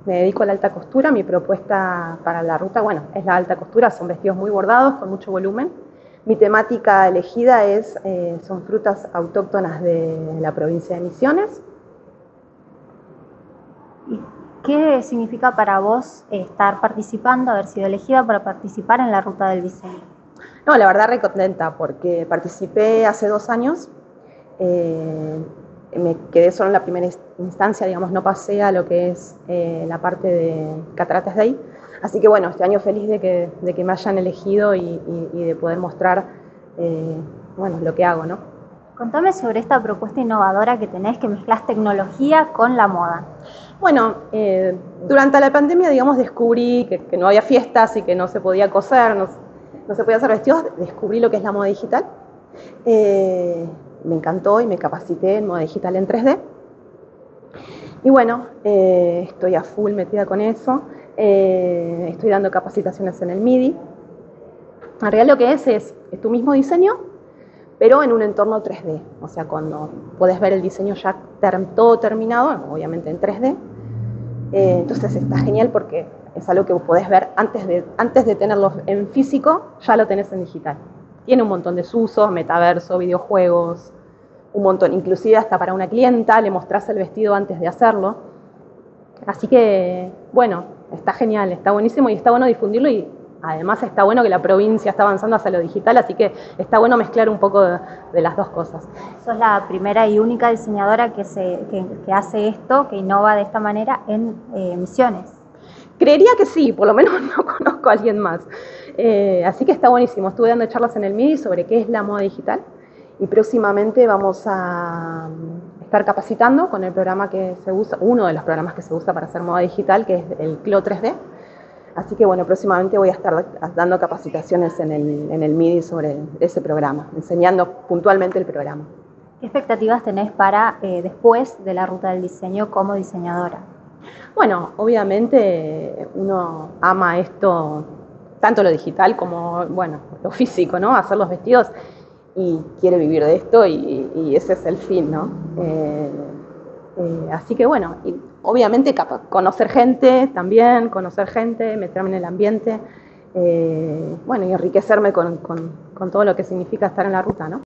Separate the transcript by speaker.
Speaker 1: me dedico a la alta costura. Mi propuesta para la ruta, bueno, es la alta costura, son vestidos muy bordados, con mucho volumen. Mi temática elegida son frutas autóctonas de la provincia de Misiones.
Speaker 2: ¿Y qué significa para vos estar participando, haber sido elegida para participar en la ruta del diseño?
Speaker 1: No, la verdad re contenta porque participé hace 2 años. Me quedé solo en la primera instancia, digamos, no pasé a lo que es la parte de Cataratas Day. Así que bueno, este año feliz de que me hayan elegido y de poder mostrar bueno, lo que hago, ¿no?
Speaker 2: Contame sobre esta propuesta innovadora que tenés, que mezclás tecnología con la moda.
Speaker 1: Bueno, durante la pandemia, digamos, descubrí que no había fiestas y que no se podía coser, no se podía hacer vestidos. Descubrí lo que es la moda digital. Me encantó y me capacité en moda digital en 3D. Y bueno, estoy a full metida con eso. Estoy dando capacitaciones en el MIDI. En realidad lo que es tu mismo diseño, pero en un entorno 3D. O sea, cuando podés ver el diseño ya todo terminado, obviamente en 3D. Entonces está genial porque es algo que podés ver antes de tenerlo en físico, ya lo tenés en digital. Tiene un montón de usos, metaverso, videojuegos, un montón. Inclusive hasta para una clienta le mostrás el vestido antes de hacerlo. Así que, bueno, está genial, está buenísimo y está bueno difundirlo y además está bueno que la provincia está avanzando hacia lo digital, así que está bueno mezclar un poco de las dos cosas.
Speaker 2: Sos la primera y única diseñadora que hace esto, que innova de esta manera en Misiones.
Speaker 1: Creería que sí, por lo menos no conozco a alguien más. Así que está buenísimo. Estuve dando charlas en el MIDI sobre qué es la moda digital y próximamente vamos a estar capacitando con el programa que se usa, uno de los programas que se usa para hacer moda digital, que es el CLO 3D. Así que bueno, próximamente voy a estar dando capacitaciones en el MIDI sobre ese programa, enseñando puntualmente el programa.
Speaker 2: ¿Qué expectativas tenés para después de la ruta del diseño como diseñadora?
Speaker 1: Bueno, obviamente uno ama esto, tanto lo digital como, bueno, lo físico, ¿no? Hacer los vestidos y quiere vivir de esto y ese es el fin, ¿no? Así que bueno, y obviamente conocer gente también, meterme en el ambiente, bueno, y enriquecerme con todo lo que significa estar en la ruta, ¿no?